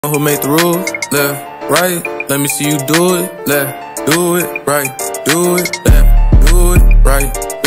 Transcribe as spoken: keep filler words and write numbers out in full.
Who made the rules? Left, right, let me see you do it. Left, do it, right, do it, left, do it, right.